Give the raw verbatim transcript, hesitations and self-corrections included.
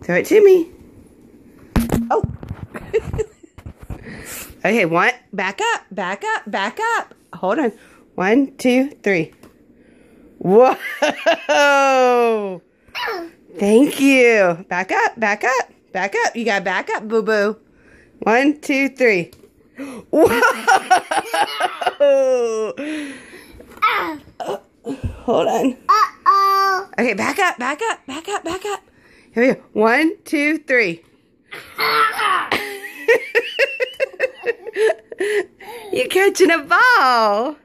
Throw it to me. Oh. Okay, one. Back up. Back up. Back up. Hold on. One, two, three. Whoa. Thank you. Back up. Back up. Back up. You got to back up, boo-boo. One, two, three. Whoa. Hold on. Uh-oh. Okay, back up. Back up. Back up. Back up. Here we go. One, two, three. You're catching a ball.